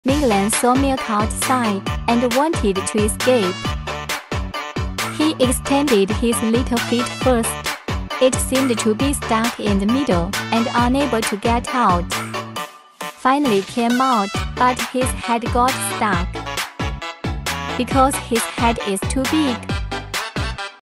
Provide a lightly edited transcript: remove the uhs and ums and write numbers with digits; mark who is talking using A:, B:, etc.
A: Menglan saw milk outside and wanted to escape. He extended his little feet first. It seemed to be stuck in the middle and unable to get out. Finally came out, but his head got stuck. Because his head is too big,